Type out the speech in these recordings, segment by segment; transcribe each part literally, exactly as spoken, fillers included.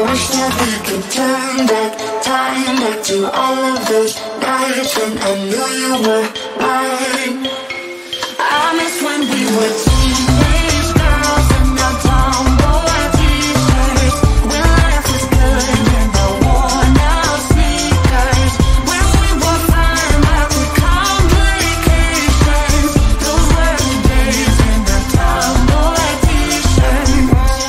wish that we could turn back time, back to all of those nights when I knew you were mine. I miss when we were teenage girls and our tomboy t-shirts, when life was good and the worn out sneakers, when we were fine but with complications. Those were the days in the tomboy t-shirts.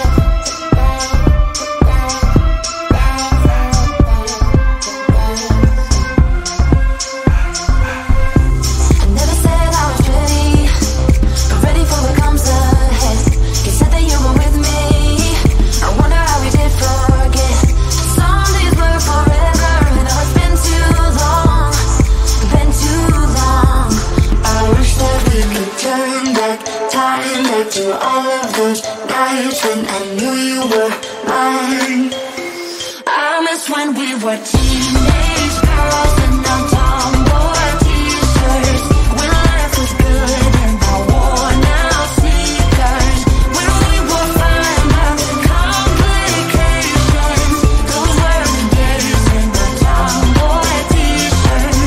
I never said I was ready, but ready for what comes ahead. You said that you were with me. I wonder how we did forget. Some days were forever, and now it's been too long, been too long. I wish that we could turn back time, back to all of those nights when I knew you were mine. I miss when we were teenage girls and our tomboy t-shirts, when life was good and the worn out sneakers, when we were fine but with complications. Those were the days in the tomboy t-shirts.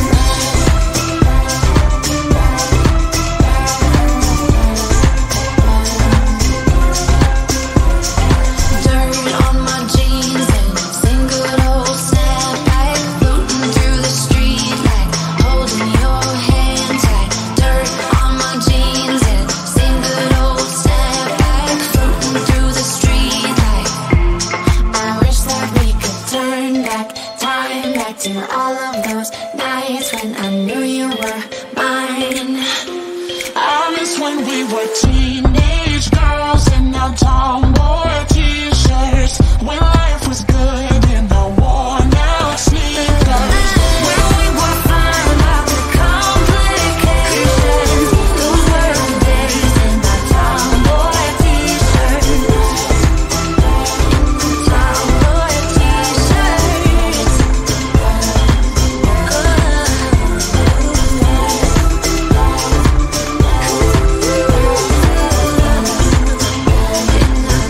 Dirt on my jeans and sing good old snapback, floating through the street like holding your hand tight. Dirt on my jeans and sing good old snapback, floating through the street like. I wish that we could turn back time, back to all of those nights when I knew you were mine. I miss when we were teenage girls in our tomboy t-shirts, when life was good in the worn out sneakers, when we were fine but with complications. Those were the days in the tomboy t-shirts, tomboy t-shirts. In the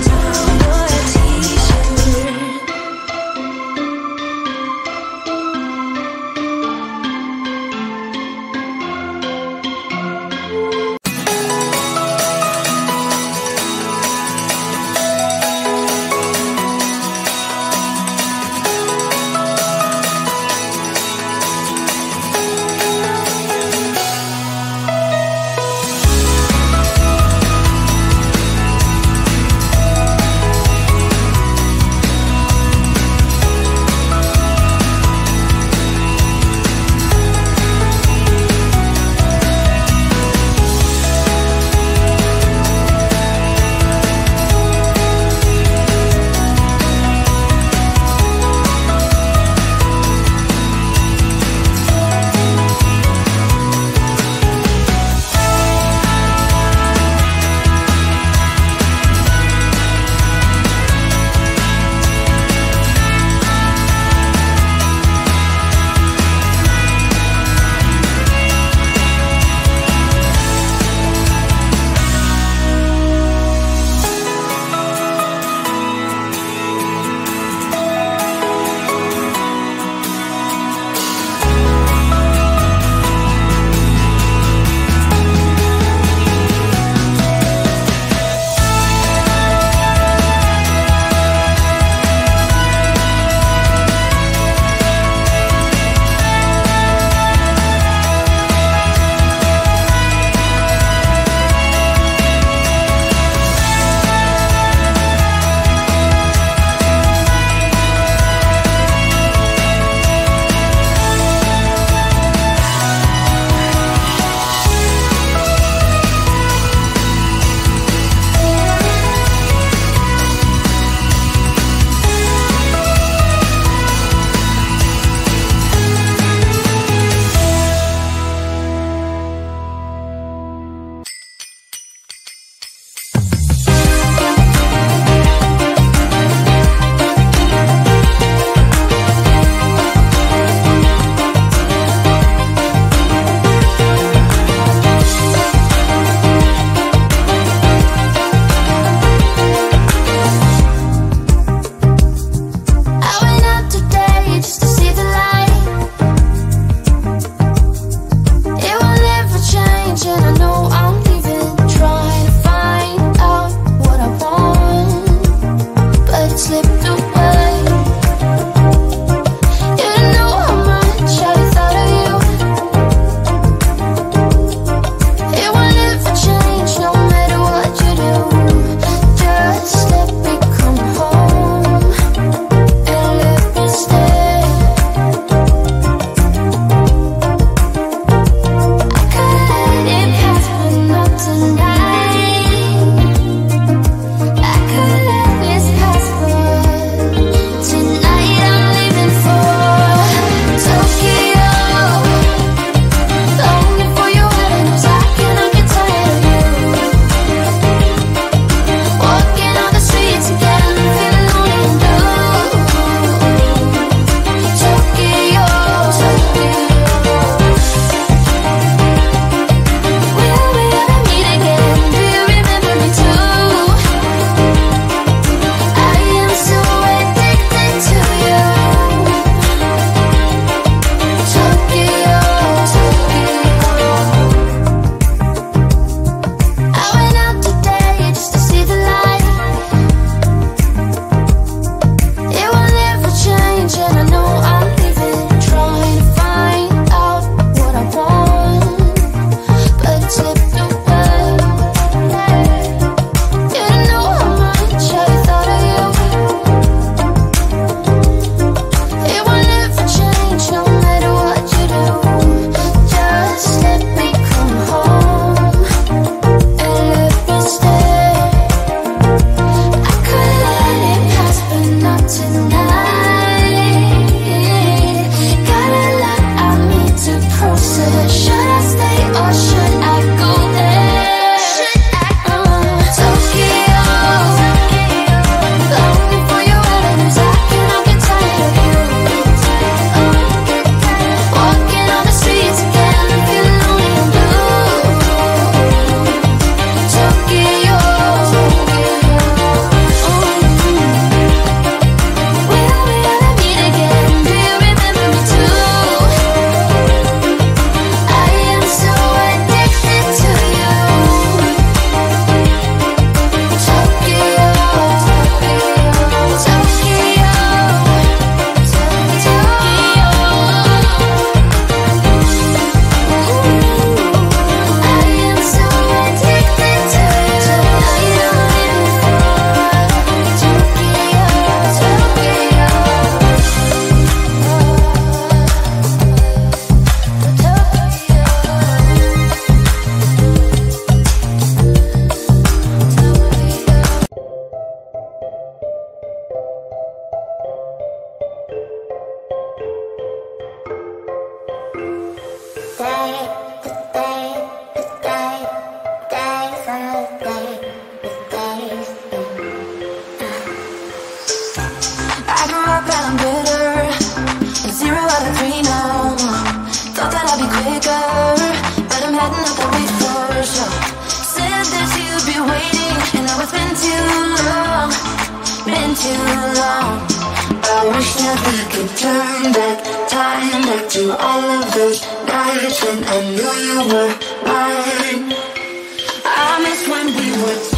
Too long. I wish that we could turn back time, back to all of those nights when I knew you were mine. I miss when we were